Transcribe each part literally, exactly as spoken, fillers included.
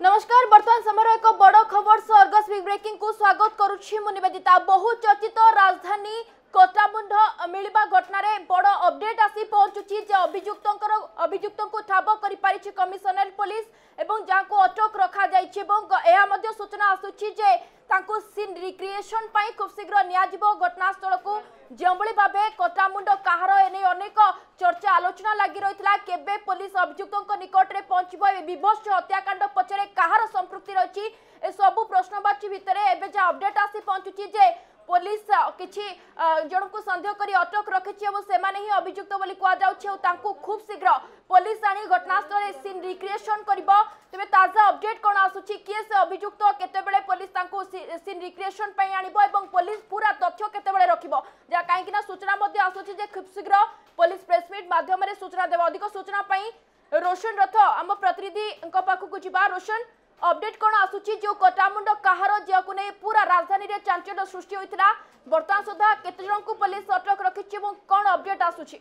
नमस्कार बर्तमान समय एक बड़ खबर अर्गस बिग ब्रेकिंग को स्वागत करुछि मु निवेदिता। बहु चर्चित राजधानी कोटामुंड मिलवा घटना रे बड़ अपडेट आसी पहुंचुछि जे अभियुक्तंकर अभियुक्तंको ठाब करि पारिछि कमिशनरेट पुलिस एवं जाको अटक रखा जाइछि एवं एहा मध्ये सूचना आसुछि जे तांको सीन रिक्रिएशन पई खूब शीघ्र नियाजिबो घटनास्थल को जेभଳି भाबे कोटामुंड काहार एने अनेक चर्चा आलोचना लगी रहितला केबे पुलिस अभियुक्तंको निकट रे पहुंचबो ए विभत्स हत्याकांड पछरे काहार संपृक्ति रहिछि ए सब प्रश्नवाची भितरे एबे जे अपडेट आसी पहुंचुछि जे पुलिस किछि जन को संदेह करी अटक रखिछि एवं सेमाने ही अभियुक्त बोली कुआ जाउछि और तांको खूब शीघ्र पुलिस आनी घटनास्थल रे सीन रिक्रिएशन करबो। तबे ताजा अपडेट कोन आसुछि किए से अभियुक्त केते बेले पुलिस तांको सीन रिक्रिएशन पई आनिबो एवं पुलिस पूरा तथ्य केते बेले रखिबो जा काहे कि ना सूचना मध्ये आसुछि जे खूब शीघ्र पुलिस प्रेस मीट माध्यम रे सूचना देबो। अधिक सूचना पई रोशन रथ हम प्रतिनिधि को पाखु को जिबा। रोशन अपडेट कोन आसुछि जो कोटामुंड काहार जेको नै पूरा राजधानी रे चांचल्य सृष्टि होइतिला वर्तमान सुधा केते जन को पुलिस अटक रखिछि एवं कोन अपडेट आसुछि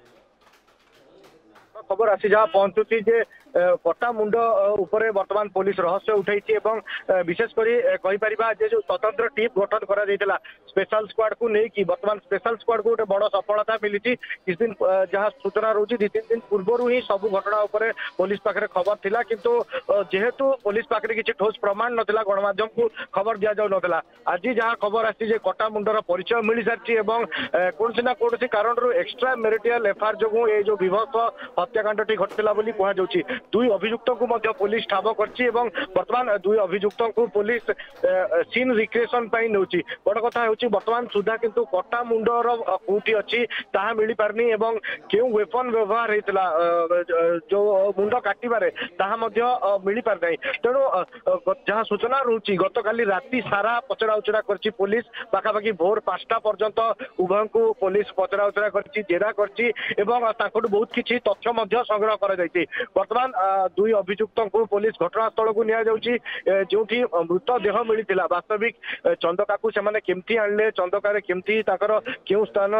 खबर आसी जहाँ पहुंचुची जे कोटामुंड उपरे वर्तमान पुलिस रहस्य उठाई एवं विशेषकर कहीपर जो स्वतंत्र टीम गठन करा स्पेशल स्क्वाड को लेकिन वर्तमान स्पेशल स्क्वाड को गोटे बड़ सफलता मिली किस दिन जहाँ सूचना रोचे दी तीन दिन पूर्व ही सब घटना उपरे पुलिस पाखे खबर थिला किंतु जेहेतु पुलिस पाखे किसी ठोस प्रमाण नाला गणमाध्यम को खबर दि जाऊ नाला आज जहाँ खबर आसी कोटामुंडर परिचय मिल सारी कौन ना कौन कारण एक्सट्रा मेरिटियल एफआईआर जो ये जो विभत्स हत्याकांड घटला कहुच्छी दुई अभियुक्त को पुलिस ठाब कर बर्तमान दुई अभियुक्त को पुलिस सीन रिक्रिएशन नौची बड़ कथा हूँ बर्तमान सुधा किंतु कोटामुंडर कौटी अच्छी ताहा मिल पारनी एवं क्यों वेपन व्यवहार होता जो मुंड काटबारे ताहा मिल पार नहीं तेणु जहाँ सूचना रोचे गत काली राति सारा पचरा उचरा कर पुलिस पाखापाखि भोर पांचटा पर्यंत उभय को पुलिस पचरा उचरा कर जेरा कर बहुत किसी तथ्य संग्रह कर बर्तमान दुई अभियुक्त को पुलिस घटनास्थल को निया जाउची जो मृतदेह मिलता वास्तविक चंदका को सेमाने केमती आणले चंदकार केमती ताकर केउ स्थान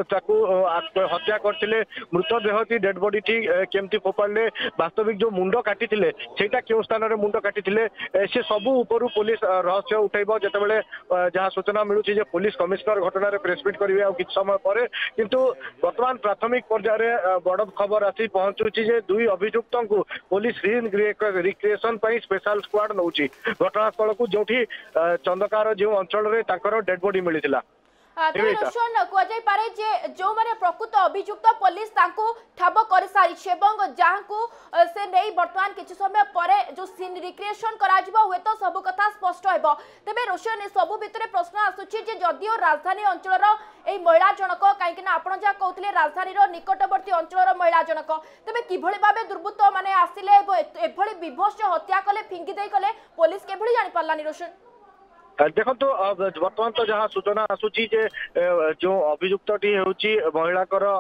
हत्या करथिले मृतदेह टी डेड बॉडी टी केमती फोपाड़ले वास्तविक जो मुंड काटी सेटा केउ स्थान रे मुंड काटी से सब ऊपर पुलिस रहस्य उठेबो जते बेले जहाँ सूचना मिलुची जे पुलिस कमिश्नर घटना रे प्रेस मीट करिवे आ किछ समय पर किंतु वर्तमान प्राथमिक पर्याय बड़ खबर आसी पहुंचुची जे दुई अभियुक्त को पुलिस रिक्रिएशन स्पेशल स्क्वाड नौची घटनास्थल को जो चंदकार जो अंचल डेड बॉडी मिलता रोशन कहुई पारे जे जो माने प्रकृत अभियुक्त पुलिस तांको ठाब कर सारी जहाँ को से नहीं वर्तमान किसी समय पर जो सीन रिक्रिएशन करा हुए तो सब कथा स्पष्ट हो तेरे रोशन सब भितर प्रश्न आसुची जे जदिओ राजधानी अंचल ए महिला जनक कहीं आपड़ जहाँ कहते राजधानी निकटवर्ती अंचल महिला जनक तेरे किभली भाव दुर्बृत्त माने आसिले एभली विभत्स हत्या कले फिंगी दे कले पुलिस केभली जानि पारलानी रोशन देखो तो बर्तमान तो जहाँ सूचना आसूची जे जो अभियुक्त महिला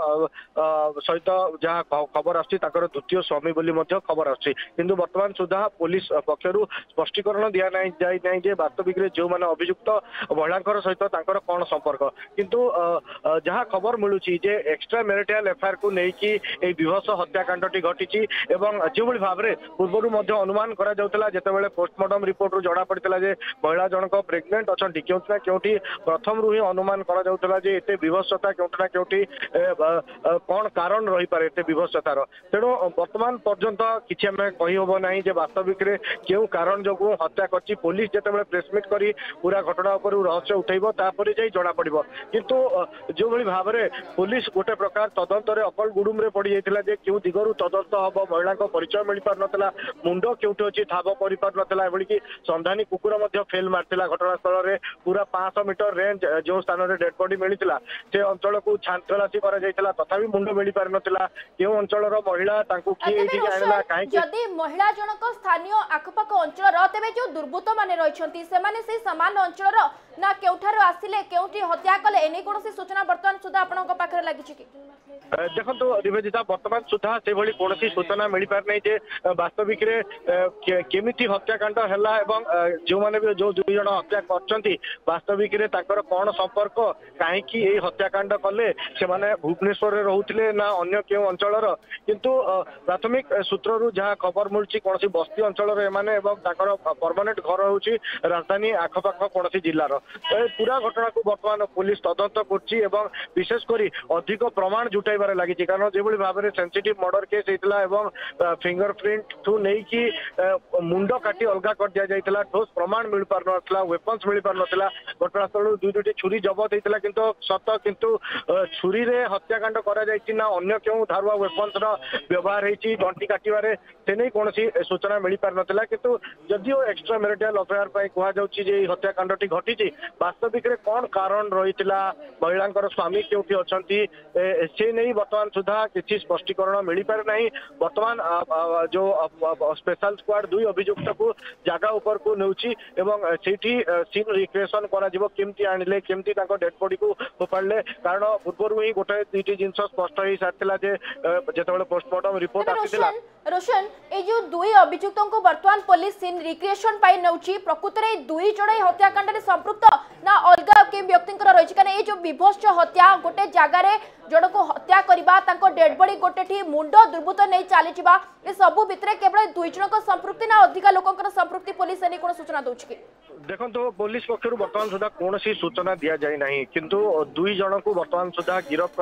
सहित जहाँ खबर आसुची द्वितीय स्वामी बोली खबर आसुची किंतु बर्तमान सुधा पुलिस पक्षर स्पष्टीकरण दिया नहीं जे वास्तविक जो माने अभियुक्त महिला सहित कौन संपर्क किंतु जहाँ खबर मिलूची जे एक्सट्रा मेरिटियल एफआईआर को लेकिन विभत्स हत्याकांड घटी जो भाव में पूर्व अनुमान करा जाउतला जेतेबेले पोस्टमार्टम रिपोर्ट रु जड़ा पड़ता जे महिला जनक प्रेग्नेंट अच्छा क्योंकि क्योंकि प्रथम रू ही अनुमान करा जाउतला जे एते विभत्सता क्योंकि ना क्योंकि कौन कारण रही पारे एते विभत्सतार तेणु वर्तमान पर्यंत किसी आम कही हम ना जे वास्तविक क्यों कारण जो हत्या कर पुलिस जिते प्रेस मीट करी पूरा घटना उपर रहस्य उठेब तापर जाई जड़ा पड़िबो किंतु जो भली भाव में पुलिस गोटे प्रकार तदंत अकल गुडुम रे पड़ जाइतिला जे क्यों दिगरु तदंत हम महिला परिचय मिल पार नतला मुंड क्योंटि अच्छी ठाब कर पार नतला एभली कि संधानी कुकुर फेल मारतिला घटनास्थल में पूरा पांच सौ मीटर रेंज जो स्थान में डेड बॉडी मिलता से अंचल को छानतलासी तथापि मुंड मिल पार नाला क्यों अंचल महिला जदि महिला जनक स्थानीय आखपाख अंचल तेज जो दुर्बृत्त माने रही से सामान अंचल ना केउठार आसिले केउठी हत्या कले एने कौन सूचना वर्तमान सुधा आपन पाखे लगी कि देखो निवेदिता वर्तमान सुधा से भली कौन सूचना मिल पार नहीं वास्तविक केमिति हत्याकांड है जो मैंने भी जो दुई जन हत्या करछंती वास्तविक रे ताकर कोन संपर्क काहेकि एई हत्याकांड कले से माने भुवनेश्वर रे रहउथिले ना अन्य केउ अंचलर किंतु प्राथमिक सूत्ररू जहा खबर मिलछि कोनसी बस्ती अंचल रे माने एवं ताकर परमानेंट घर होउछि राजधानी आखपाख कोनसी जिल्लार पूरा घटना को वर्तमान पुलिस तदंत करछि एवं विशेष करी अधिक प्रमाण जुटाइबार लागिछि कारण जेबोली भाबरे सेंसिटिव मर्डर केस हेतला एवं फिंगरप्रिंट ठू नै कि मुंड काटी अलगा कर दिया जाइतला ठोस प्रमाण मिल पार नथला वेपन्स मिल पार नथला घटनास्थल दुई दुईटी छुरी जबत हेतला किंतु सत किंतु छुरी रे हत्याकांड करा जाइछि ना अन्य केउ धारुआ वेपन्स रो व्यवहार हेछि घंटी काटिबारे तेनै कोनसी सूचना मिल पार नथला किंतु जदियो एक्स्ट्रा मैरिटल अफेयर पई कुहा जाउछि जे हत्याकांडटी घटिछि वास्तविक रे कोन कारण रहितला महिलांकर स्वामी केउठी अछंती से नै वर्तमान सुधा किछि स्पष्टीकरण मिल पार नाही वर्तमान जो स्पेशल स्क्वाड दुई अभियुक्त को जगह ऊपर को नेउछि एवं सेठी सीन रिक्रिएशन करा जिवो केमती आनिले केमती ताको डेड बॉडी को फोपाडले कारण पूर्वरु ही गोटे दुईटी जिंस स्पष्ट होई सारथिला जे जेतेबेले पोस्टमार्टम रिपोर्ट आसीथिला रोशन ए जो दुई अभियुक्तों को वर्तमान पुलिस सीन रिक्रिएशन पाई नउछि प्रकृत रे दुई जण हत्याकांड रे संपृक्त ना अलगा के व्यक्तिंकर रहिछि कारण ए जो विभत्स हत्या गोटे जगह रे जण को हत्या करबा ताको डेड बॉडी गोटे ठी मुंड दुर्बृत्त नै चाली जिबा ए सबु भितरे केवल दुई जण को संपृक्ति ना अधिक लोकंकर संपृक्ति पुलिस एनी कोन सूचना दउछि कि देखो तो पुलिस पक्षर वर्तमान सुधा कौन सी सूचना दि जाए ना किंतु दुई जन को वर्तमान सुधा गिरफ्त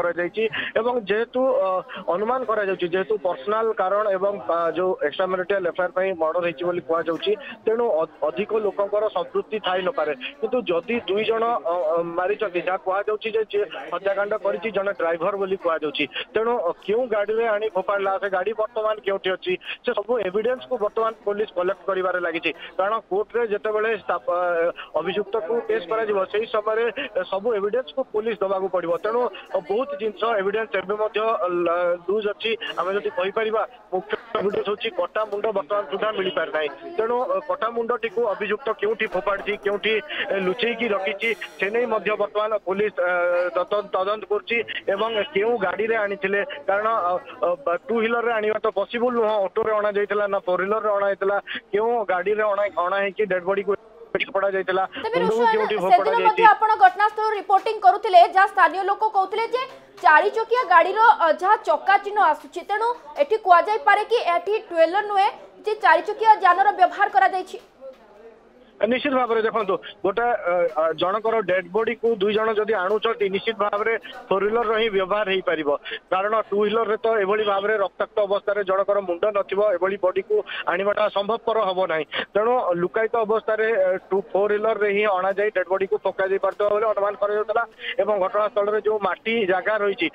कर जेहेतु अनुमान जेहेतु पर्सनाल कारण एवं जो एक्स्ट्रा मैरिटल एफआईआर मर्डर होती कहुच्छी तेणु अधिक लोकंर संपृक्ति थाई न पारे किंतु जदि दुई जन मारी जहाँ कहुच्छी हत्याकांड कर ड्राइवर बोली कहुच्छी तेणु क्यों गाड़ी में आनी फोपाड़ा से गाड़ी वर्तमान क्योंठी अच्छी से सब एविडेंस को वर्तमान पुलिस कलेक्ट कर लगी कारण कोर्ट रे जितेबाला अभियुक्त को केस करा जिवो सेही समय सब एविडेंस को पुलिस दबाक पड़ो तेणु बहुत जिनस एविडेंस लूज अच्छी आम जब कही पारिबा मुख्य एविडेंस होची कटा मुंड वर्तमान सुधा मिल पार ना तेणु कटा मुंडटी को अभियुक्त क्योंठी फोपाड़ी क्योंठी लुचेकी रखी से नहीं वर्तमान पुलिस तदंत कर क्यों गाड़ी रे आनी कारण टू व्हीलर रे आनिबा तो पॉसिबल नुह ऑटो रे अणा जाइतला ना फोर व्हीलर रे अणा जाइतला क्यों गाड़ी रे अणा अणा है कि डेड बॉडी को पड़ा जाइतला घटनास्थल रिपोर्टिंग करुथिले जहाँ स्थानीय लोक कहते जे चारि चकिया गाड़ी जहाँ चक्का चिन्ह आसुछि तेणु एठी कुआ जाय पारे कि एठी ट्वेलर नुहे जे चारि चकिया जानर व्यवहार करा जायछि निश्चित भाव में देखो गोटे जनकर डेड बॉडी को दुई जन जदि आणुंट निश्चित भाव में फोर व्हीलर ही व्यवहार हो पार कारण टू व्हीलर रे तो एभली भाव में रक्ताक्त अवस्था जनकर मुंड नथी बॉडी को आनवाटा संभवपर हम ना तेणु लुकायित अवस्था टू फोर व्हीलर रे ही अणा जाए डेड बॉडी को पका जा पार्थ अनुमान करा घटनास्थल में जो माटी जगह रही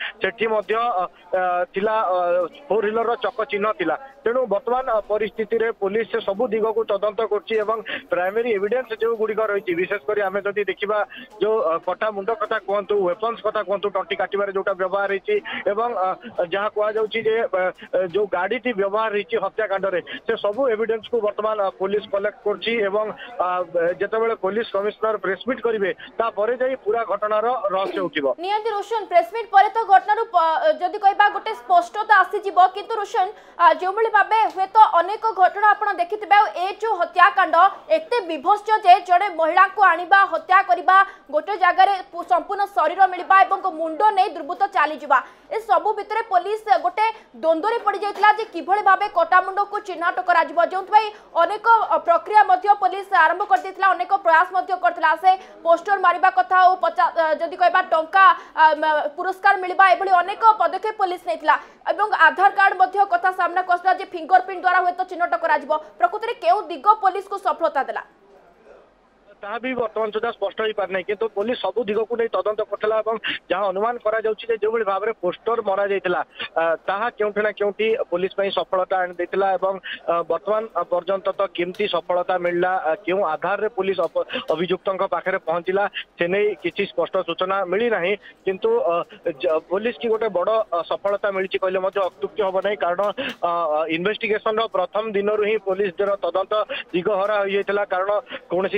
फोर व्हीलर चक चिन्ह थिला तेणु वर्तमान परिस्थिति रे पुलिस सब दिग को तदंत कर प्राइमरी एविडेंस जो गुड़िक रही विशेषकर आम जब देखा जो कटा मुंड कथा कहतु वेपन्स कथा कहतु टंटी काटबार जो व्यवहार होती जहाँ कहुच्छे जो गाड़ी टी व्यवहार होती हत्याकांड से सब एविडेंस को वर्तमान पुलिस कलेक्ट करते पुलिस कमिश्नर प्रेसमिट करेंगे पूरा घटनार रहस्य उठिबो नियंती रोशन प्रेसमिट परे तो घटना जदि कहबा गोटे स्पष्टता आसीजिवो किंतु रोशन जो भाबे हुए तो अनेक घटना आपण देखिथिबे ए जो हत्याकांड एते विभत्स जे जड़े महिला को आनिबा हत्या करिबा गोटे जगह संपूर्ण शरीर मिलवा एवं मुंड नहीं दुर्बृत्त चली जावा ए सबु भितरे पुलिस गोटे द्वंद्व पड़ जाइतला जे किभଳି भाबे कटा मुंड को चिन्हट करा जिवो जोंतबाई अनेक प्रक्रिया मध्य पुलिस आरंभ कर देथिला अनेक प्रयास मध्य करथिला से पोस्टर मारिबा कथा ओ जदि कहबा टंका पुरस्कार मिलवा एभଳି अनेक पदक्षेप पुलिस नेथिला एवं आधार कार्ड मध्य कथा सामना कसला जे फिंगरप्रिंट द्वारा हुए तो चिन्हट करा जिवो प्रकृति रे केउ दिग पुलिस को सफलता देला ता भी वर्तमान सुधा स्पष्ट हो पार नहीं किंतु पुलिस सब दिग को नहीं तदंत करथिला जहाँ अनुमान करा जाउछि जे जो भाव में पोस्टर मरा जाइतला ताहा केउठी ना केउठी पुलिस पई सफलता आनि दैतला एवं वर्तमान पर्यंत तो केमती सफलता मिलला क्यों आधार रे पुलिस अभियुक्तों पाखे पहुंचला से नहीं किसी स्पष्ट सूचना मिली नहीं किंतु पुलिस की गोटे बड़ सफलता मिली कहले मध्य अत्युक्ति हम नहीं कारण इन्वेस्टिगेशन प्रथम दिन ही पुलिस तदंत दिगहरा हो जाइतला कारण कौन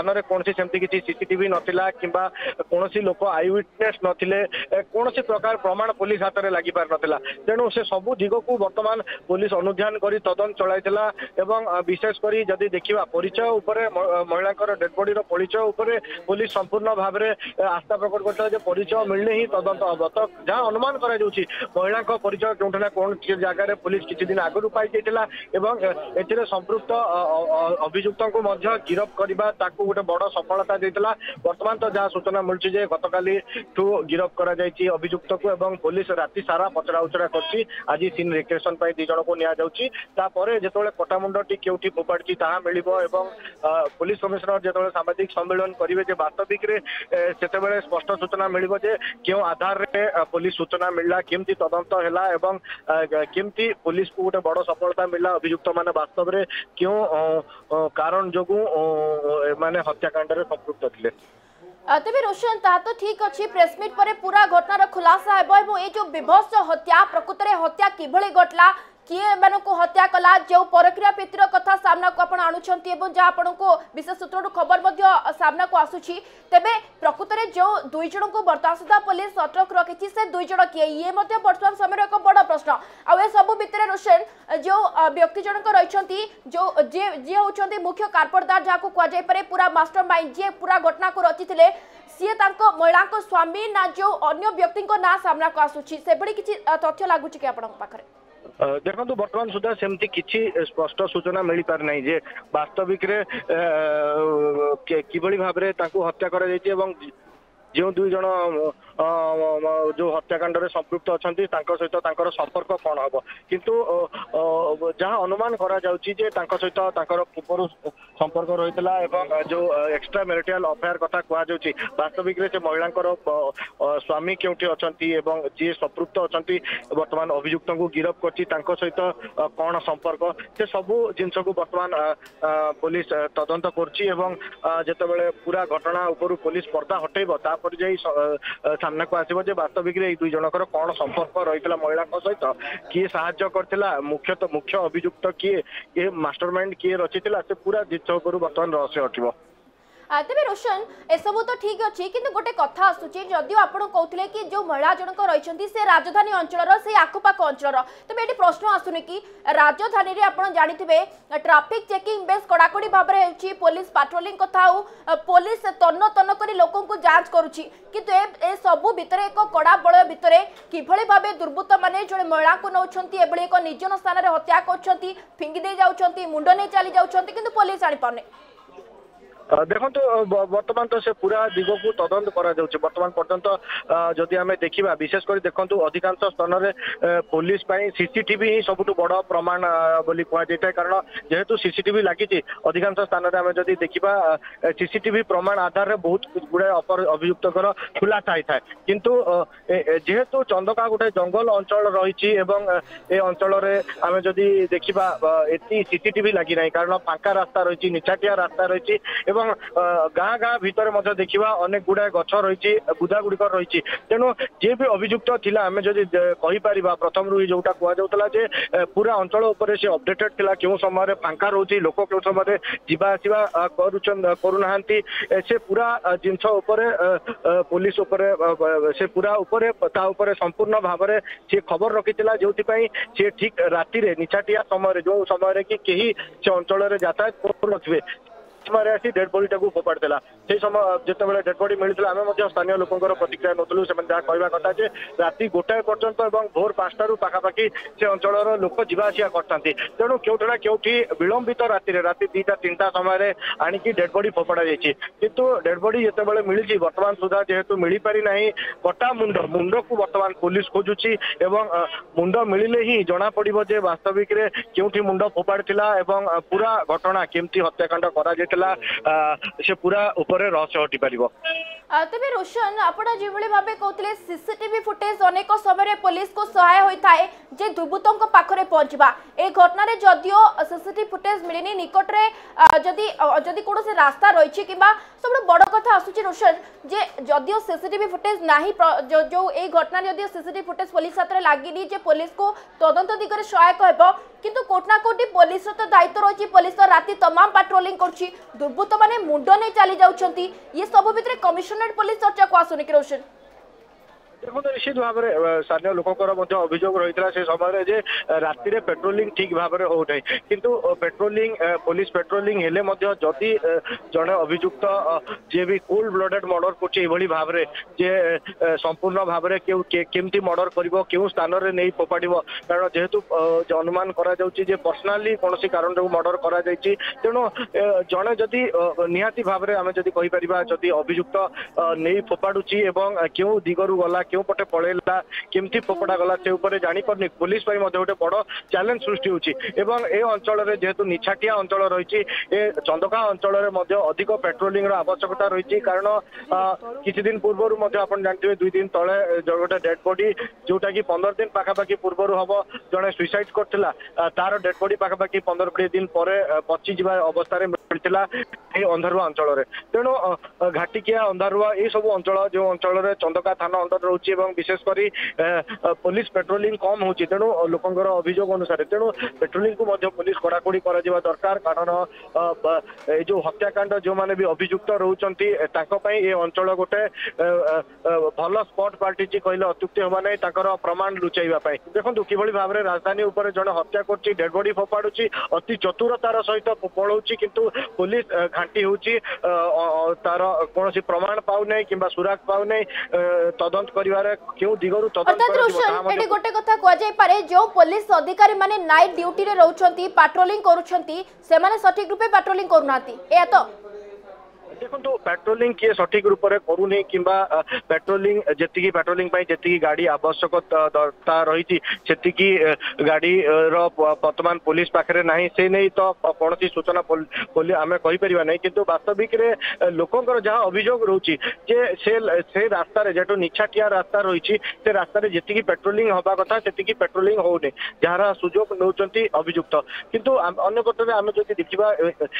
स्थान में कौन सेमती किसी सीसीटीवी नथिला किंबा कौन लोक आई विटनेस नथिले कौन प्रकार प्रमाण पुलिस हाथ में लगी पार नथिला तेणु से सबू दिग को वर्तमान पुलिस अनुध्यान कर तदन चलाइला एवं विशेषकर जदि देखा परिचय उपरे महिला डेड बॉडी परिचय उपरे पुलिस संपूर्ण भाव में आस्था प्रकट करता परिचय मिलने ही तदंत हम तो जहाँ अनुमान कर महिला परिचय क्यों ना कौन जगह पुलिस किसी दिन आगु पाई जाइला एवं संपृक्त अभियुक्त को गिरफ करवा गोटे बड़ सफलता देता वर्तमान तो जहाँ सूचना मिलूँ गतकाली गिरफ कर अभियुक्त को एवं पुलिस राति सारा पचरा उचरा कर आज सीन रिक्रेशन दी जन को निपर जो कटामुंडी केउठी फोपाड़ी मिल पुलिस कमिशनर जो सामाजिक सम्मेलन करेंगे वास्तविक से स्पष्ट सूचना मिल क्यों आधार में पुलिस सूचना मिलला केमती तदंत है केमती पुलिस को गोटे बड़ सफलता मिलला अभियुक्त माने वास्तव में क्यों कारण जो माने हत्याकांड में संपृक्त थे। तेज रोशन ता तो ठीक अच्छी प्रेसमिट पर पूरा घटनार खुलासा हेबो ए जो विभत्स हत्या प्रकृत में हत्या किभली घटला किए मान को हत्या कला जो परक्रिया प्रीतिर कथा सामना को आपण आणुछंती एवं जहाँ आपण को विशेष सूत्र खबर सामना को आसुची तेबे प्रकृत में जो दुई जन को बर्तमान सुधा पुलिस अटक रखी से दुई जन किए ये बर्तमान समय एक बड़ प्रश्न आ सब भितर रोशन जो व्यक्ति जनक रही जो जी जी होती मुख्य कारपरदार जहाँ को कहुए पूरा मास्टर माइंड जी पूरा घटना को रचिते सी महिला स्वामी ना जो अन्य व्यक्ति ना सामना को आसुची से किसी तथ्य लगुच कि आपण पाखरे देखो बर्तमान सुधा सेमती किसी स्पष्ट सूचना मिल पार नहीं जे वास्तविक किभली भाव में हत्या कर जो दुई जन जो हत्याकांड में संपृक्त अच्छा सहित संपर्क कौन हम किंतु जहाँ अनुमान करा सहित पूर्व संपर्क रही जो एक्सट्रा मैरिटल अफेयर कथा कहुच्छी वास्तविक से महिला स्वामी क्योंटी अच्छा जी संपृक्त अच्छा बर्तमान अभियुक्त को गिरफ कर सहित कौन संपर्क से सबू जिनस को बर्तमान पुलिस तदंत करते पूरा घटना उपर पुलिस पर्दा हटेब तापर जाई सामना को आसो वास्तविक दुई जनकर कौन संपर्क रही महिला सहित किए साहाय्य करथिला मुख्य तो मुख्य अभियुक्त किए ये मास्टरमाइंड किए रचिथिला से पूरा जिस बर्तमान रहस्य हटिबो। तेज रोशन एसबू तो ठीक अच्छे कि गोटे कथा आसूची जदिव आप कहते कि जो महिला जनक रही से राजधानी अंचल से आखपाख अंचल तेज ये प्रश्न आसुनी कि राजधानी में आप जानते ट्राफिक चेकिंग बेस कड़ाकड़ी भाव में हो पुलिस पाट्रोलिंग कथा हो पुलिस तन्न तन्न कर लोक को जांच करुच्ची किंतु ए सबू भितर एक कड़ा बलय भितर किभली भाव दुर्बृत्त मैंने जो महिला को नौकरी एभली एक निर्जन स्थान में हत्या कर फिंगी दे जाउछंती मुंड नहीं चली जाउछंती किंतु पुलिस आनी पारने देखो तो बर्तमान तो से पूरा दिग को तदंत करा बर्तमान पर्यंत जदि आम देखा विशेषकर देखु अधिकांश स्थान में पुलिस सीसीटीवी ही सबुठ बड़ प्रमाण बोली कहुए कारण जेहेतु सीसीटीवी लगी अधिकांश स्थान में आम जदि देखा सीसीटीवी प्रमाण आधार में बहुत गुड़े अपर अभियुक्त खुलासा होता है किंतु जेहेतु चंदका गोटे जंगल अंचल रही ए अंचल आम जदि देखा एति सीसीटीवी लगी ना कारण फांका रास्ता रही निछाटिया रास्ता रही गाँ गाँ भितर देखा अनेक गुड़ाए गछ रही बुदा गुड़िक रही तेणु जी भी अभियुक्त थिला आम जदि कहीपर प्रथम रू जोटा कहला जे पूरा अंचल उपर से अपडेटेड थिला क्यों समय फांका रोचे लोक क्यों समय जीवा आसवा करूना से पूरा जिनस पुलिस उपरे से पूरा उपरे ता उपरे संपूर्ण भाव में सी खबर रखी जो सी ठीक राति निछाटिया समय जो समय कि कहीं से अंचल यातायात करुनथिबे समय आसी डेड बॉडी टाक फोपाड़ा से समय जिते डेड बॉडी मिलता आम स्थानीय लोकर प्रतिक्रिया नौलू से कहवा कथा जे राति गोटाए पर्यंत भोर पांचटू पखापाखि से अंचल लोक जीवा आसिया करते तेणु क्योंठा क्योंठी विलंबित राति राति दुईटा तीन टा समय आणिकी डेड बॉडी फोपाड़ा जाइए किंतु डेड बॉडी जिते मिली बर्तमान सुधा जेहेतु मिल पारि ना कटा मुंड मुंड को बर्तमान पुलिस खोजुची मुंड मिले ही जना पड़ो जे वास्तविक क्योंठी मुंड फोपाड़ी पूरा घटना केमती हत्याकांड करा से पूरा ऊपर ଉପରେ ରହସ୍ୟ ହଟି ପାରିବ। तेज रोशन आपण जो भाव कहते सीसीटीवी फुटेज अनेक समय पुलिस को सहाय होता है जे दुर्बृत्तों पाखरे पहुंचवा ए घटना जदियो सीसीटीवी फुटेज मिलनी निकट में जदि जदि कौन से रास्ता रही कि सब बड़ कथा आसूची रोशन जे जदियो सीसीटीवी फुटेज ना जो जो ए घटना जदियो सीसीटीवी फुटेज पुलिस हाथ में लगी जे पुलिस को तदंत दिगरे सहायक हो किंतु कोटना कोटी पुलिस तो दायित्व रही पुलिस तो राति तमाम पेट्रोलिंग कर दुर्बृत्त मैंने मुंड नहीं चली जाऊँगी ये सब भितर कमिशनरेट पुलिस चर्चा को आसुनि कि रोशन देखो निश्चित भाव में स्थानीय लोकंर अभियोग रही से समय जे राति पेट्रोलिंग ठीक भाव में हो किंतु पेट्रोलिंग पुलिस पेट्रोलिंग हेले जदि जड़े अभियुक्त जी भी कोल्ड ब्लडेड मर्डर कर भाव में जे संपूर्ण भाव में केमती मर्डर कर स्थान में नहीं फोपाड़ कारण जेहेतु अनुमान कर पर्सनाली कौन कारण जो मर्डर कर तेणु जड़े जदि निहाती भाव में आम जदि कहीपर अभियुक्त नहीं फोपाड़ी क्यों दिगरु गला क्यों पटे पड़ेला केमती फोपड़ा गला से ऊपर जानी पारनी पुलिस गोटे बड़ चैलेंज सृष्टि होची एवं ए अंचल रे जेहेतु निछाटिया अंचल रही ए चंदका अंचल रे अधिक पेट्रोलिंग रो आवश्यकता रही कारण किसी दिन पूर्व आपन जानते दुई दिन तले गोटे डेड बॉडी जोटा कि पंद्रह दिन पाखापाखि पूर्व हम जड़े सुइसाइड करथिला तार डेड बॉडी पाखापाखि पंद्रह बीस दिन पर पची जा अवस्था मिलता अंधारुआ अंचल तेणु घाटिकिया अंधारुआ ये सब अंचल जो अंचल चंदका थाना अंदर रोचे विशेषकर पुलिस पेट्रोलिंग कम होची तेणु लोकंर अभियोग अनुसार तेणु पेट्रोलिंग को पुलिस कड़ाकड़ी कर दरकार कारण जो हत्याकांड जो माने भी अभियुक्त रोचंती ये अंचल गोटे भल स्पॉट पार्टी कहले अत्युक्ति हवा नहीं प्रमाण लुचाइवाई देखो कि भाव में राजधानी उपर जड़े हत्या कर डेड बॉडी फोपाड़ी अति चतुरतार सहित पलाऊँच किंतु पुलिस घाटी होची तार कौन प्रमाण पाऊना कि सुराग पाऊना तदंत क्यों दिगरु तदंत गोटे कथा कह जाय पारे जो पुलिस अधिकारी माने नाइट ड्यूटी रे रहउछंती पेट्रोलिंग करूछंती से माने सठिक रूपे पेट्रोलिंग करूनाती ए तो देखो पेट्रोलिंग किए सठिक रूप से करूनी कि पेट्रोलिंग जी पेट्रोलिंग जी गाड़ी आवश्यकता रही गाड़ी वर्तमान पुलिस पाखे ना से नहीं तो कौन सूचना आम कहीपर ना कि वास्तविक लोकंर जहाँ अभियोग रोचे से रास्ता जेटू निछाटिया रास्ता रही से रास्ता जी पेट्रोलिंग हवा कथा से पेट्रोलिंग होने जार सुजोग नौ अभियुक्त किंतु अन्य पक्षे आम जो देखा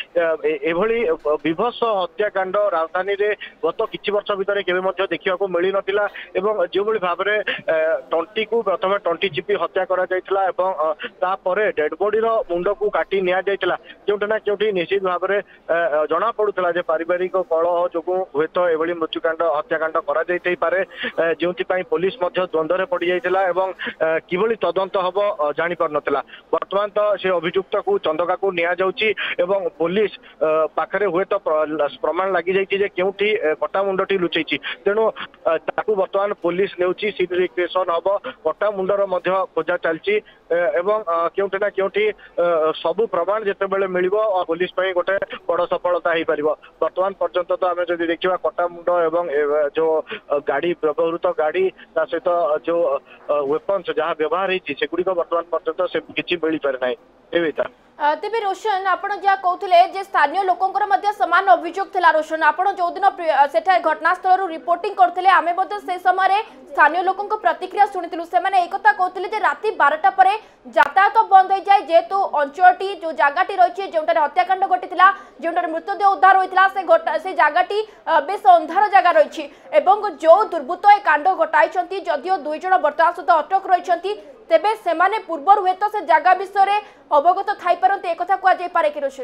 एभली विभत्स हत्या कांड राजधानी रे गत किछि वर्ष भितर केबे देखा मिल नाला जो भाव में टंटी को प्रथम टंटी चिपी हत्या करा जायतिला एवं तापरे डेड बॉडी रो मुंड को काटी निया जायतिला जोटा ना क्योंकि निश्चित भाव में जना पड़ुला जे पारिवारिक कलह जो हुए तो एभली मृत्युकांड हत्याकांड करा जायतै पारे जोंथि पुलिस द्वंद्व पड़ जाइतिला एवं किभली तदंत हबो जानि पार नथिला वर्तमान तो से अभियुक्त को चंदका को निया जाउची एवं पुलिस पाखरे हुए तो प्रमाण लगी जाइए क्योंकि कटा मुंडटी लुचैची तेणु ताकू बर्तमान पुलिस नेउची सिग्रेशन हम कटा मुंडर खोजा चलती एवं क्योंकि ना क्योंकि सबू प्रमाण जिते बेले मिल पुलिस गोटे बड़ सफलता हो पार बर्तमान पर्यंत तो आम जब देखा कटा मुंड एवं जो गाड़ी व्यवहृत गाड़ी ता सहित जो वेपन्स जहाँ व्यवहार होगुड़ी बर्तमान पर्यंत से किसी मिल पारे ना तेबे रोशन आपण जहाँ कहते स्थानीय लोकंर समान अभियोग थिला रोशन आपण जो दिन सेठा घटनास्थल रिपोर्टिंग करते आम से समय स्थानीय लोकों प्रतिक्रिया शुणिलु से एक कहते राति बारटा पर यातायात बंद हो जाए जेहेतु अंचलटी जो जगटी रही जो हत्याकांड घटी जो मृतदेह उद्धार होता से जगटी बेस अंधार जगह रही जो दुर्बृत्त ए कांड घटाई जदियो दुई जन बर्तमान सुधा अटक रही तेबे सेमाने पूर्वर हुए तो से जगह विषय अवगत थाई पारते एक कथा कह पारे कि रोशन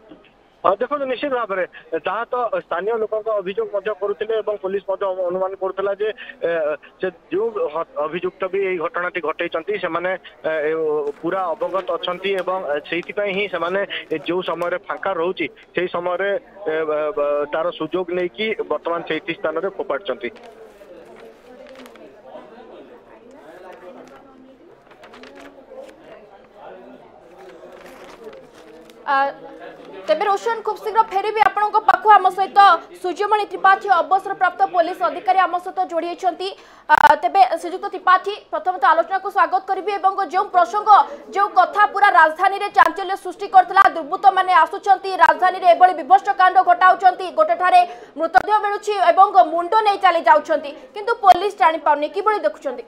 देखो निश्चित भाव में जहाँ तो स्थानीय लोकों अभियोग करुले पुलिस अनुमान करुला जो अभियुक्त भी यही घटनाटी घटे से पूरा अवगत अच्छा ही से जो समय फांका रोचे से समय तार सुजोग नहीं कि बर्तमान से स्थान में फोपाड़ी तेबे रोशन खूब शीघ्र फेरी भी आपण पाखु आम सहित सूर्यमणि त्रिपाठी अवसरप्राप्त पुलिस अधिकारी आम सहित जोड़ी होती तेबे श्रीजुक्त त्रिपाठी प्रथम तो आलोचना को स्वागत करी जो प्रसंग जो कथा पूरा राजधानी रे चांचल्य सृष्टि करथिला दुर्बृत्त माने आसुचंती राजधानी रे एबळी विभस्त कांड घटाउचंती गोटे ठारे मृतदेह मिलुछि एवं मुंडो नै चली जाउचंती किंतु पुलिस जानि पाउनी किबळी देखुचंती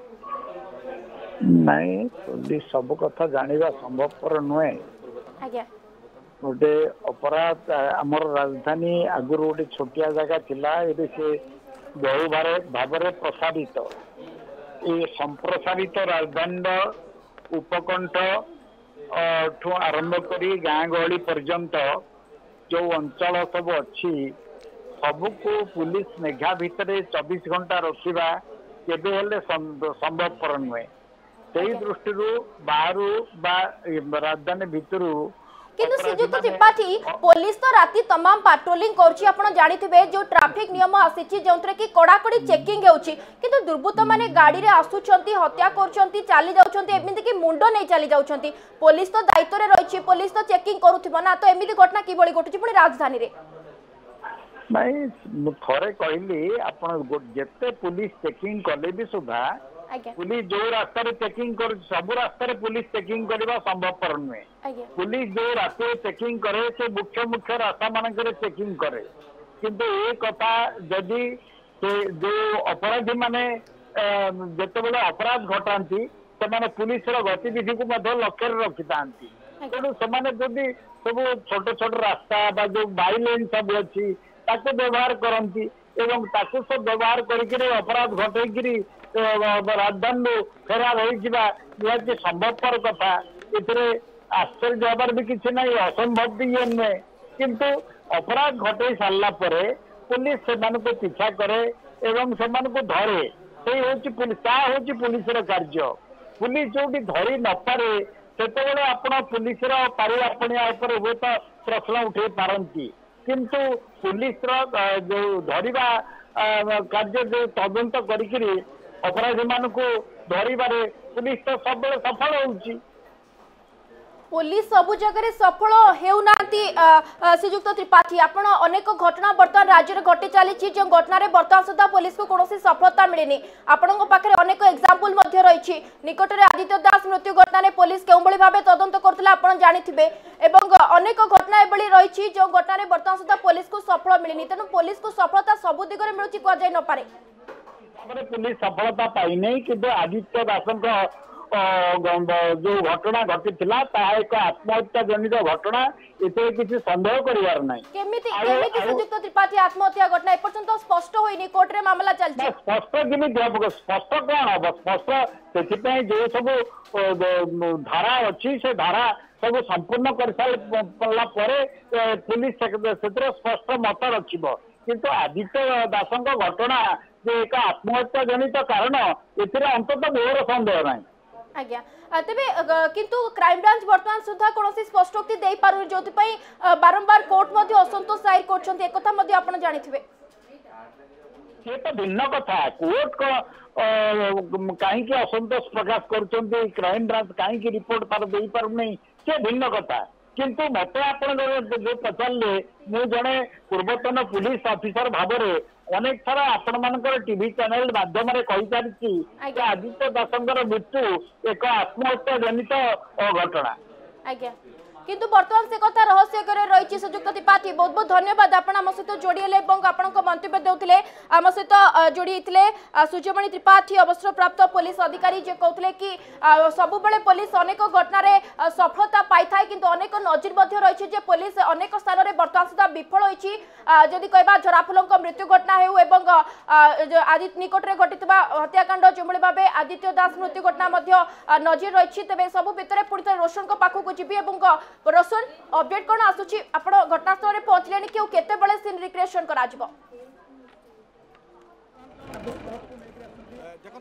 नहीं पुलिस सब कथा जानिबा संभवपर नुहे आज्ञा गोटे अपराध आमर राजधानी आगुर गोटे छोटिया जगह थिला एबे से बहु भाव प्रसारित ये संप्रसारित राजधानी उपकंठ ठू आरंभ करी गाँ गहली पर्यंत जो अंचल सब अच्छी सबको पुलिस मेघा भितर चौबीस घंटा रखा केबे हेले संभवपर नुहे से दृष्टि बाहर राजधानी भितर किंतु श्रीजुक्त त्रिपाठी पुलिस तो राति तमाम पेट्रोलिंग करछि आपण जानिथिबे जो ट्रैफिक नियम आसीछि जोंतरे कि कड़ाकड़ी चेकिंग हेउछि किंतु दुर्बृत्त माने गाड़ी रे आसुछंती हत्या करछंती चाली जाउछंती एमिति कि मुंडो नै चाली जाउछंती पुलिस तो दायित्व रे रहिछि पुलिस तो चेकिंग करूथिबो ना तो एमिति घटना किबळी घटुछि पुनी राजधानी रे नहीं थरे कहली आपण जेते पुलिस चेकिंग कले भी सुधा पुलिस जो रास्ता चेकिंग कर सब रास्ता पुलिस चेकिंग करवा संभवपर नुहे पुलिस जो रास्ते चेकिंग करे से मुख्य मुख्य रास्ता मानक चेकिंग करे किंतु ये कथा जदि जो अपराधी माने जिते बड़े अपराध घटाती से पुलिस गतिविधि को लक्ष्य रखी था तेणु से सब छोट छोट रास्ता जो बाइलेन सब अच्छी व्यवहार करती एवं ताकू सब व्यवहार करके अपराध घटे राजधानी फेरार हो संभवपर कथा ये आश्चर्य हबार भी किसी ना असंभव भी ये नुहे किंतु अपराध घटे सारा पुलिस से पीछा करे एवं से धरे से हूँ पुलिस कार्य पुलिस जो धरी न पारे से आप पुलिस पारियापणिया हुए तो प्रश्न उठे पारती किंतु पुलिस जो धरिबा कार्य जो तदंत करी अपराधी मान को धरिबारे पुलिस तो सब सफल होउची पुलिस सबु जगह सफल हेउनांती श्रीजुक्त त्रिपाठी आपण अनेक घटना बर्तमान राज्य में घटी चली जो घटना रे बर्तमान सुधा पुलिस को कौन सफलता मिलनी आपण पाखे अनेक एग्जांपल मध्य रही निकट में आदित्य दास मृत्यु घटना रे पुलिस केउ भली भाबे तदंत करथिला आपण जानिथिबे एवं अनेक घटना एबली रही जो घटना रे बर्तमान सुधा पुलिस को सफल मिलनी तेणु पुलिस को सफलता सबु दिगरे मिलुची को जाय न पारे पुलिस सफलता पाई नहीं किंतु आदित्य दास जो घटना घटी एक आत्महत्या जनित घटना इतने किसी सन्देह करिवार नहीं केमिति केमिति श्रीजुक्त त्रिपाठी आत्महत्या घटना ए पर्यंत स्पष्ट होइनी कोर्ट रे मामला चलछि स्पष्ट केमिति हम स्पष्ट कोन हम स्पष्ट सेति जो सब धारा अच्छी से धारा सब संपूर्ण कर सारा पुलिस से स्पष्ट मत रखिबो किंतु आदित्य दास घटना जो एक आत्महत्या जनित कारण एथिरे अंततः मोर संदेह नहीं आज्ञा तेबे किंतु क्राइम ब्रांच वर्तमान सुधा कौन स्पष्टोक्ति दे पारु जोथि पई बारंबार कोर्ट मध्ये असंतोष जाहिर करछन्ते एक कथा मध्ये आपण जानिथिबे ये तो भिन्न कथा कोर्ट को कहीं के असंतोष प्रकाश करछन्ते क्राइम ब्रांच कहीं की रिपोर्ट तार दे पारु नहीं से भिन्न कथा किंतु मत आप जो पचारे मु जड़े पूर्वतन पुलिस ऑफिसर भाव में अनेक थर आपण मानकर टीवी चैनल माध्यम कही सारी आदित्य दासंकर मृत्यु एक आत्महत्या जनित घटना आज्ञा किंतु वर्तमान से कथा रहस्य करे रही श्रीजुक्त त्रिपाठी बहुत बहुत धन्यवाद आपण आम सहित जोड़ी आपण मंतव्य देउथिले आम सहित जोड़ी होते सूर्यमणि त्रिपाठी अवसरप्राप्त पुलिस अधिकारी जे कहते कि सबु बेले पुलिस अनेक घटना रे सफलता पाई थाए किंतु अनेक नजिर मध्य रही जे पुलिस अनेक स्थान में बर्तमान सुधा विफल होइछि जदि कहबा झराफुलंक मृत्यु घटना हेउ एवं आदित्य निकट रे घटितबा हत्याकांड जोमळी भाबे आदित्य दास मृत्यु घटना मध्य नजिर रही तेबे सबु भितरे पुणी रोशन को पाखु जीवी एवं रोशन अपडेट कौन आसुची आपण घटनास्थल में पहुंचले कि केते बेले सीन रिक्रिएशन करा जिवो।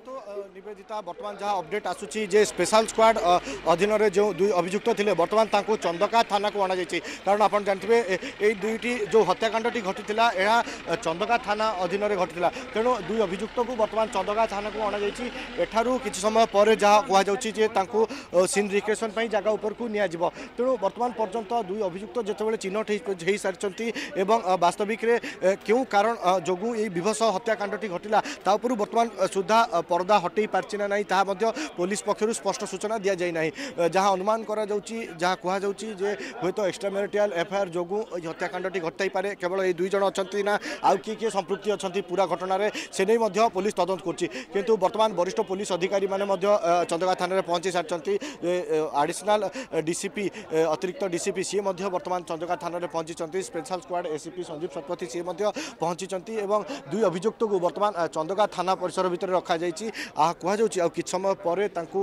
निवेदिता बर्तमान जहाँ अपडेट आसूची जे स्पेशल स्क्वाड अधीन में जो दुई अभियुक्त थे बर्तमान तांको चंदका थाना को अणा कारण आप जानते ये दुईटी जो हत्याकांडटी घटी यह चंदका थाना अधीन में घटी तेणु दुई अभियुक्त को बर्तमान चंदका थाना को अणा एठारू किसी समय पर जहाँ कहु सीन रिक्रिएशन जगह उपर को नि तेणु बर्तमान पर्यंत दुई अभियुक्त जितेबाला चिन्हट हो सारी वास्तविक क्यों कारण जो ये विभत्स हत्याकांडटी घटिला तापर बर्तमान सुधा पर्दा हटई पार्ची ना ता पुलिस पक्षर स्पष्ट सूचना दि जाए ना जहाँ अनुमान करा जहाँ कहुच्छी हूँ तो एक्सट्रा मैरिटल एफआईआर जो हत्याकांडटी घटाई पारे केवल ये दुई जन अच्छा ना आउ किए किए संपृक्ति अच्छा पूरा घटना से नहीं पुलिस तदंत करुँच बर्तमान वरिष्ठ पुलिस अधिकारी मैंने चंदका थाना पहुंची सारी एडिशनल डीसीपी अतिरिक्त डीसीपी सी बर्तमान चंदका थाना पहुंची special squad ACP Sanjeev Satpathy सी पहुंची दुई अभियुक्त को बर्तमान चंदका थाना परिसर भितर रखा जाइए आ कहुच्छी कि समय पर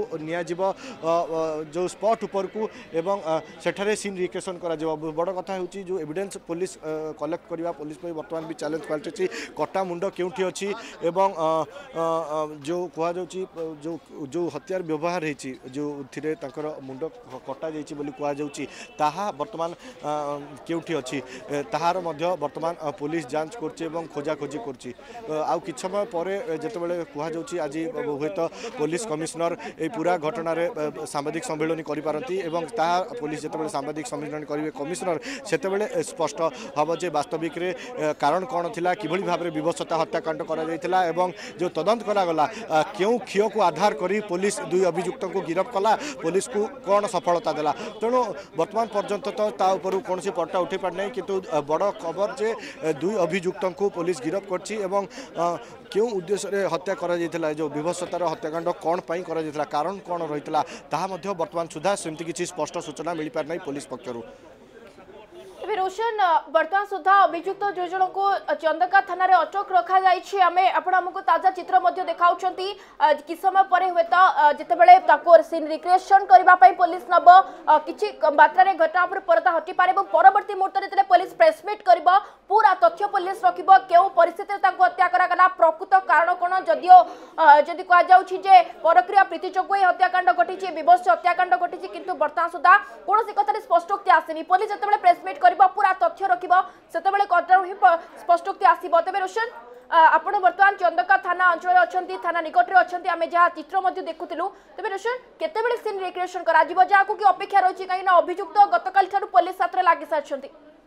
जो स्पॉट उपर को एवं सेठारे सीन रिक्रिएशन करा बड़ कथा हूँ जो एविडेंस पुलिस कलेक्ट करवा पुलिस बर्तमान भी चैलेंज पलटि कटा मुंड क्योंठी अच्छी एवं जो कहुच्छी जो जो हत्यार व्यवहार होती जो थे मुंड कटा जाइए ताहा बर्तमान क्योंठी अच्छी ताहार बर्तमान पुलिस जांच कर खोजाखोजी कर समय पर जितेबाला कहुच्छी आज हुए तो पुलिस कमिशनर ये पूरा घटना सांबादिक सम्मेलन करपारती पुलिस जितेबाला सांबादिक सम्मेलन करेंगे कमिशनर से स्पष्ट हम जे वास्तविक कारण कौन थिला किभली भाव में विवशता हत्याकांड करा जो तदंत करागला क्यों क्षय को आधार करी पुलिस दुई अभियुक्त को गिरफ्त कला पुलिस को कौन सफलता देला तेणु बर्तमान पर्यंत तो ताऊपर कौन पट्टा उठे पारना किंतु बड़ खबर जे दुई अभियुक्त को पुलिस गिरफ्त कर क्यों उद्देश्य हत्या करा जो विभत्सतार हत्याकांड कौन पाई करा कारण कौन रही है बर्तमान सुधा सेमती किसी स्पष्ट सूचना मिल पारना पुलिस पक्षर रोशन वर्तमान सुधा अभियुक्त जो जन को चंदका थाना रे अटक रखा जाइछि आमे आपण हमको ताजा चित्र मध्ये देखाउछंती कि समय परे हुए तो जते बेले ताको सीन रिक्रिएशन करबा पई पुलिस नब किछि मात्रा रे घटना पर परदा हटि पारे और परवर्ती मुहूर्त रे जते पुलिस प्रेस मीट करबो पूरा तथ्य पुलिस रखिबो केउ परिस्थिति ताको हत्या करा गला प्रकृत कारण कोन जदियो जदि कहा जाउछि जे परक्रिया प्रीति जोगु हत्याकांड घटिछि विभत्स हत्याकांड घटिछि किंतु वर्तमान सुधा कोनोसी कथा स्पष्टोक्ति आसेनी पुलिस जते बेले प्रेस मीट करबो पूरा तथ्य रखिबो सेतेबेले कतरु ही स्पष्टोक्ति आसीबो तबे रोशन आपण वर्तमान चंदका थाना अंचल अछंती थाना निकट रे अछंती आमे जहा चित्र मध्ये देखुतिलु तबे रोशन केतेबेले सीन रिक्रिएशन करा जिवो जहा को की अपेक्षा रहिछि काई ना अभियुक्त गतकाल थारु पुलिस साथरे लागि सारछंती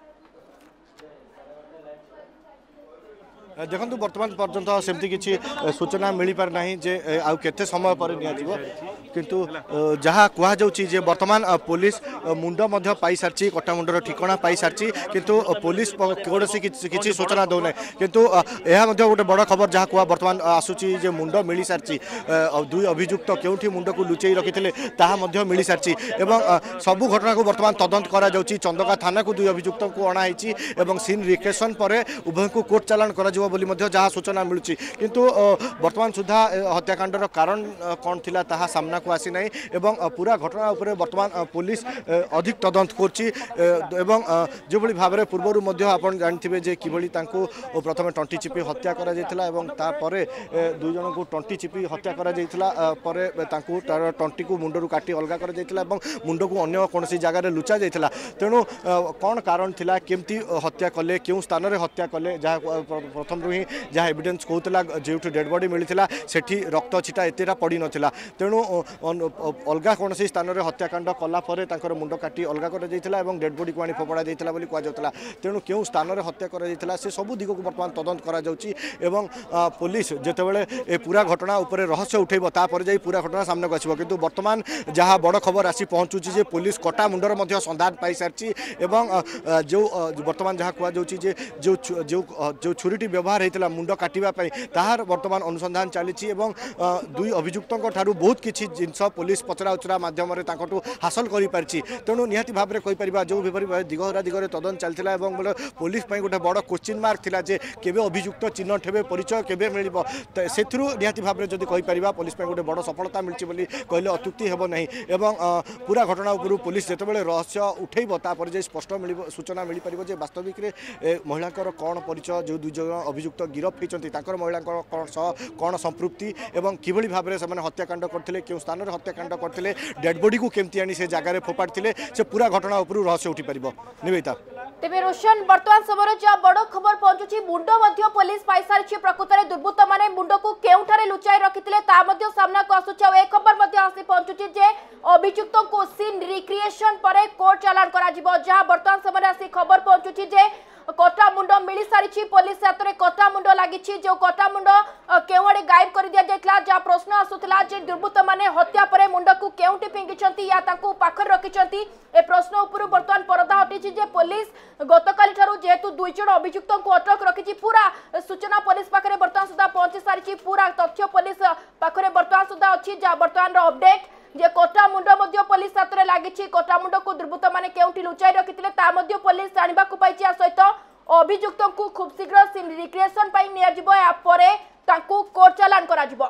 देखो बर्तमान पर्यंत सेमती किसी सूचना मिल पार ना जे आउ केते समय पर नियाजिवो किंतु जहाँ कहुच्छी बर्तमान पुलिस मुंड पाई सारी कटा मुंडर ठिकाना पाई सारी किंतु पुलिस कौन किसी सूचना दौना किंतु यह गोटे बड़ खबर जहाँ कह बर्तमान आसूची जे मुंड मिल सारी दुई अभियुक्त क्योंठी मुंड को लुचई रखी थे मिल सारी सबू घटना को बर्तमान तदंत करा जाउची चंदका थाना को दुई अभियुक्त को अणाई सीन रिक्रिएशन पर उभय को कोर्ट चालाण करा जहाँ सूचना मिलूँ किंतु वर्तमान सुधा हत्याकांडर कारण कौन थिला ताहा सामना को आसी नहीं एवं पूरा घटना उपरे वर्तमान पुलिस अधिक तदंत करछि एवं जो भली भाव में पूर्वर मध्य आपण जानथिबे जे किभली तांको प्रथम टंटी चिपी हत्या करा जायतिला एवं तापरे दुई जन को टंटी चिपी हत्या करा जायतिला परे तांको तार टंटी को मुंडरू काटी अलगा करा जायतिला एवं मुंड को अन्य कोनसी जगह रे लुचा जायतिला तेणु कौन कारण थिला केमती हत्या कले क्यों स्थान रे हत्या कले जहाँ प्रथम रु ही जहाँ एविडेंस कहूला जो डेड बॉडी मिलता सेठी रक्त छिटा एतेटा पड़ी नाला तेणु अलगा कौन स्थान में हत्याकांड कलापर मुंड काटी अलगा कर डेड बॉडी को आनी फोपड़ा जाता कहला तेणु क्यों स्थान में हत्या कर से सबू दिग को बर्तमान तदंत करा पुलिस जितेबाला पूरा घटना उपर रहस्य उठेब तापर जाई पूरा घटना सामने को आसो किंतु बर्तमान जहाँ बड़ खबर आसी पहुँचुची जे पुलिस कटा मुंडर मध्य संधान पाई सारी जो बर्तमान जहाँ कहुच्छी जो जो छुरीटी व्यवहार होता मुंड काटापी ताहार बर्तमान अनुसंधान चली दुई अभियुक्त बहुत किसी जिनस पुलिस पचरा उचरा मध्यम हासिल कर तेणु निहाती भाव में कहीपर जो दिगहरा दिगरे तदंत चलता पुलिस गोटे बड़ क्वेश्चन मार्क था जे केबे अभियुक्त चिन्हट हे परिचय केबे मिल से निहाती भाव में जब कहीपर पुलिस गोटे बड़ सफलता मिली कहले अत्युक्ति हेब नहीं पूरा घटना उपरू पुलिस जितेबाला रहस्य उठेब तापर जे स्पष्ट मिल सूचना मिल पार वास्तविक महिला कौन परिचय जो दुई जन अभियुक्त गिरफ होती महिला कौन संपृक्ति एवं किभली भाव में से हत्याकांड करते क्यों स्थान में हत्याकांड करते डेड बॉडी को केमती आनी से जगार फोपाड़ी से पूरा घटना उपर रहस्य उठी पार निवेदिता तेबे रोशन वर्तमान समय जहाँ बड़ खबर पहुंचुची मुंड मध्य पुलिस पाई सारी प्रकृत में दुर्बृत्त माने मुंड को केउठारे लुचाई रखिथिले ता मध्य सामना को आसुचा ए खबर मध्य आसी पहुंचुची जे अभियुक्त को सीन रिक्रिएशन परे कोर्ट चालान करा जिवो जहाँ वर्तमान समय आसी खबर पहुंचुची जे कटा मुंड मिल सारी पुलिस हाथ में कटा मुंड लगी जो कटा मुंड केउआड़े गायब कर दिया जायतिला जहाँ प्रश्न आसुला जे दुर्बृत्त माने हत्या परे मुंड को केउटी फिंगिछंती या ताकू पाखर रखिछंती ए प्रश्न उपर वर्तमान परदा हटिछि जे पुलिस गतकाली ठारू जेहेतु दुई जन अभियुक्त को अटक रखिछि पूरा सूचना पुलिस पाखरे वर्तमान सुधा पहुंची सारी पूरा तथ्य पुलिस पाखरे वर्तमान सुधा अछि जहाँ वर्तमान अपडेट जे कटा मुंड मध्य पुलिस हाथ में लगी कटा मुंड को दुर्बृत्त माने केउठी लुचाई रखिथिले ता मध्य पुलिस जानिबा को पाइछि आ सहित अभियुक्त को खूब शीघ्र सीन रिक्रिएशन पाई निया जिवो या परे तांकू कोर्ट चालान करा जिवो।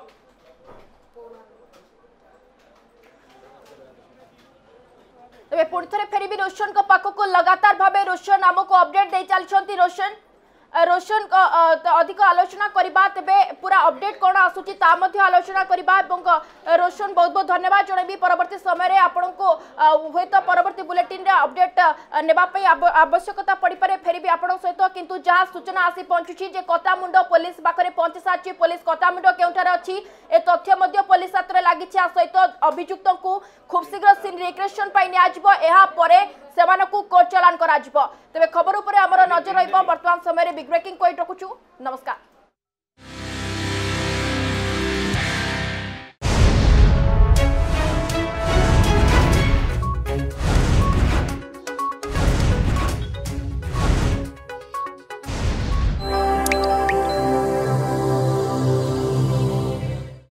तबे पुणी थरे फेरिबी रोशन को पाखको लगातार भाबे रोशन हमको अपडेट दे चलछंती रोशन रोशन अधिक आलोचना करबा तेबे पूरा अपडेट कोन आसुची ता मध्ये आलोचना करबा एवं रोशन बहुत बहुत धन्यवाद जणबी परवर्ती समय रे आपन को होय तो परवर्ती बुलेटिन रे अपडेट नेबा पई आवश्यकता पड़ी पारे फेर भी आपन सहित किंतु जहा सूचना आसी पहुंचुची जे कटामुंड पुलिस बाखरे पहुंची साची पुलिस कटामुंड केउठार अछि ए तथ्य मध्ये पुलिस हाथ रे लागिछि आ सहित अभियुक्त को खूब शीघ्र सीन रिक्रिएशन पई निया जिवो एहा परे सेमानकु कोर्ट चालान करा जिवो। तबे खबर उपरे हमर नजर रहिबो वर्तमान समय रे बिग ब्रेकिंग पॉइंट रखुछु। नमस्कार।